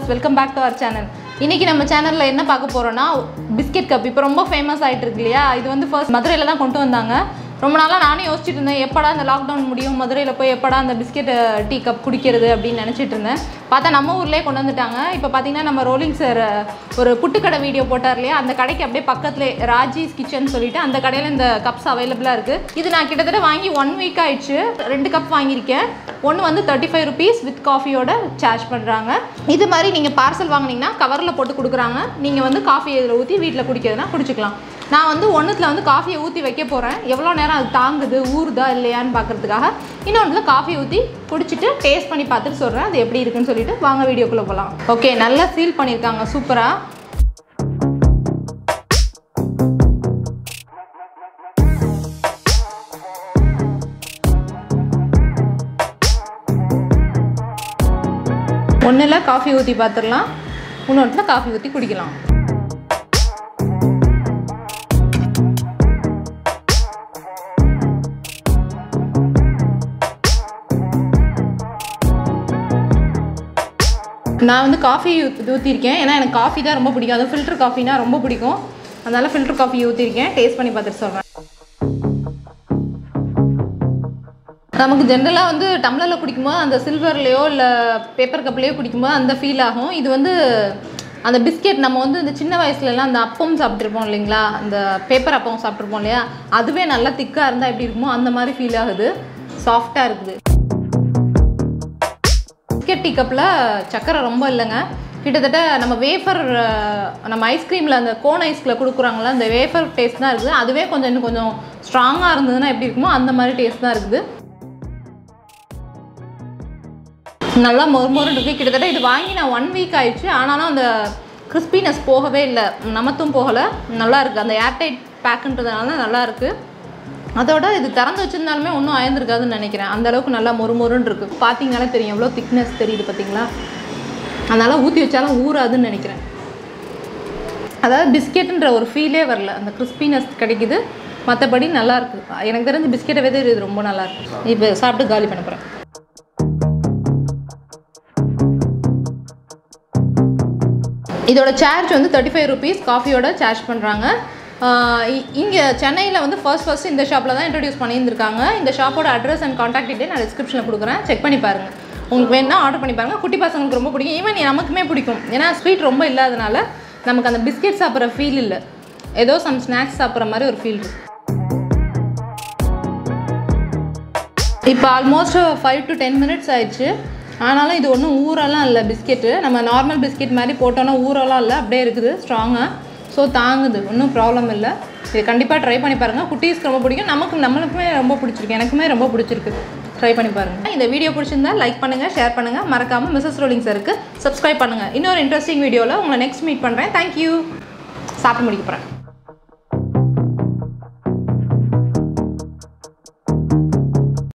welcome back to our channel. இன்னைக்கு நம்ம சேனல்ல என்ன பார்க்க போறோம்னா பிஸ்கட் கப் இப்போ ரொம்ப ஃபேமஸ் ஆயிட்டு இருக்கு இல்லையா இது வந்து ஃபர்ஸ்ட் மதுரையில தான் கொண்டு வந்தாங்க ரொம்ப நாளா நானே யோசிச்சிட்டு இருந்தேன் எப்படா இந்த லாக்டவுன் முடியும் மதுரையில போய் எப்படா அந்த பிஸ்கட் டீ கப் குடிக்கிறது அப்படி நினைச்சிட்டு இருந்தேன் பார்த்தா நம்ம ஊர்லயே கொண்டு வந்துட்டாங்க இப்போ பாத்தீங்கன்னா நம்ம ரோலிங் சார் ஒரு புட்டுக்கடை வீடியோ போட்டார் இல்லையா அந்த கடைக்கு அப்படியே பக்கத்துலயே ராஜி's கிச்சன் சொல்லிட்டு அந்த கடையில இந்த கப்ஸ் அவைலபிளா இருக்கு இது நான் கிட்டத்தட்ட வாங்கி 1 வீக் ஆயிடுச்சு 2 கப் வாங்கியிருக்கேன் ஒன்று வந்து 35 rupees வித் காஃபியோட சார்ஜ் பண்ணுறாங்க இது மாதிரி நீங்கள் பார்சல் வாங்கினீங்கன்னா கவரில் போட்டு கொடுக்குறாங்க நீங்கள் வந்து காஃபி இதில் ஊற்றி வீட்டில் குடிக்கிறதுனா குடிச்சிக்கலாம் நான் வந்து ஒன்றுத்தில் வந்து காஃபியை ஊற்றி வைக்க போகிறேன் எவ்வளோ நேரம் அது தாங்குது ஊறுதா இல்லையான்னு பார்க்குறதுக்காக இன்னொன்றில் காஃபி ஊற்றி குடிச்சிட்டு டேஸ்ட் பண்ணி பார்த்துட்டு சொல்கிறேன் அது எப்படி இருக்குன்னு சொல்லிட்டு வாங்க வீடியோக்குள்ளே போகலாம் ஓகே நல்லா சீல் பண்ணியிருக்காங்க சூப்பராக ஒன்றில் காஃபி ஊற்றி பார்த்துடலாம் இன்னொன்றில் காஃபி ஊற்றி குடிக்கலாம் நான் வந்து காஃபி ஊற்றிருக்கேன் ஏன்னா எனக்கு காஃபி தான் ரொம்ப பிடிக்கும் அது ஃபில்டர் காஃபினா ரொம்ப பிடிக்கும் அதனால் ஃபில்டர் காஃபி ஊற்றிருக்கேன் டேஸ்ட் பண்ணி பார்த்துட்டு சொல்கிறேன் நமக்கு ஜென்ரலாக வந்து டம்ளரில் குடிக்கும்போது அந்த சில்வர்லேயோ இல்லை பேப்பர் கப்லேயோ குடிக்கும்போது அந்த ஃபீல் ஆகும் இது வந்து அந்த பிஸ்கெட் நம்ம வந்து இந்த சின்ன வயசுலலாம் அந்த அப்பம் சாப்பிட்ருப்போம் இல்லைங்களா அந்த பேப்பர் அப்பம் சாப்பிட்ருப்போம் இல்லையா அதுவே நல்லா திக்காக இருந்தால் எப்படி இருக்குமோ அந்த மாதிரி ஃபீல் ஆகுது சாஃப்டாக இருக்குது பிஸ்கெட் டீ கப்பில் சக்கரை ரொம்ப இல்லைங்க கிட்டத்தட்ட நம்ம வேஃபர் நம்ம ஐஸ்கிரீமில் அந்த கோன் ஐஸ்கில் கொடுக்குறாங்களா அந்த வேஃபர் டேஸ்ட் தான் இருக்குது அதுவே கொஞ்சம் இன்னும் கொஞ்சம் ஸ்ட்ராங்காக இருந்ததுன்னா எப்படி இருக்குமோ அந்த மாதிரி டேஸ்ட் தான் இருக்குது நல்லா மொறுமொறுன்னு இருக்குது கிட்டத்தட்ட இது வாங்கி நான் 1 வீக் ஆயிடுச்சு ஆனாலும் அந்த கிறிஸ்பினஸ் போகவே இல்லை நமத்தும் போகலை நல்லா இருக்குது அந்த ஏர்டைட் பேக்குன்றதுனால நல்லா இருக்குது அதோட இது திறந்து வச்சுருந்தாலுமே ஒன்றும் ஆயிருந்திருக்காதுன்னு நினைக்கிறேன் அந்தளவுக்கு நல்லா மொறுமொறுன்னு இருக்குது பார்த்தீங்கன்னாலே தெரியும் எவ்வளோ திக்னஸ் தெரியுது பார்த்தீங்களா அதனால் ஊற்றி வச்சாலும் ஊறாதுன்னு நினைக்கிறேன் அதாவது பிஸ்கெட்டுன்ற ஒரு ஃபீலே வரல அந்த கிறிஸ்பினஸ் கிடைக்குது மற்றபடி நல்லாயிருக்கு எனக்கு தெரிஞ்சு பிஸ்கெட்டை விட இது ரொம்ப நல்லாயிருக்கு இப்போ சாப்பிட்டு காலி பண்ண போகிறேன் இதோட சார்ஜ் வந்து 35 rupees காஃபியோட சார்ஜ் பண்ணுறாங்க இங்கே சென்னையில் வந்து ஃபர்ஸ்ட் இந்த ஷாப்பில் தான் இன்ட்ரடியூஸ் பண்ணியிருந்திருக்காங்க இந்த ஷாப்போட அட்ரஸ் அண்ட் கான்டாக்ட் டீட்டெயில் நான் டிஸ்கிரிப்ஷனில் கொடுக்குறேன் செக் பண்ணி பாருங்கள் உங்களுக்கு வேணால் ஆர்டர் பண்ணி பாருங்கள் குட்டி பசங்களுக்கு ரொம்ப பிடிக்கும் ஈவன் நமக்குமே பிடிக்கும் ஏன்னா ஸ்வீட் ரொம்ப இல்லாதனால நமக்கு அந்த பிஸ்கெட் சாப்பிட்ற ஃபீல் இல்லை ஏதோ சம் ஸ்நாக்ஸ் சாப்பிட்ற மாதிரி ஒரு ஃபீல் இருக்குது இப்போ ஆல்மோஸ்ட் 5 to 10 minutes ஆயிடுச்சு ஆனாலும் இது ஒன்றும் ஊரெல்லாம் இல்லை பிஸ்கெட்டு நம்ம நார்மல் பிஸ்கெட் மாதிரி போட்டோன்னா ஊரெல்லாம் இல்லை அப்படியே இருக்குது ஸ்ட்ராங்காக ஸோ தாங்குது ஒன்றும் ப்ராப்ளம் இல்லை இது கண்டிப்பாக ட்ரை பண்ணி பாருங்கள் குட்டீஸ்க்கு ரொம்ப பிடிக்கும் நம்மளுக்குமே ரொம்ப பிடிச்சிருக்கு எனக்குமே ரொம்ப பிடிச்சிருக்கு ட்ரை பண்ணி பாருங்கள் இந்த வீடியோ பிடிச்சிருந்தா லைக் பண்ணுங்கள் ஷேர் பண்ணுங்கள் மறக்காமல் Mrs.Rolling சாருக்கு சப்ஸ்கிரைப் பண்ணுங்கள் இன்னொரு இன்ட்ரெஸ்டிங் வீடியோவில் உங்களை நெக்ஸ்ட் மீட் பண்ணுறேன் தேங்க்யூ சாப்பிட்டு முடிக்க போகிறேன்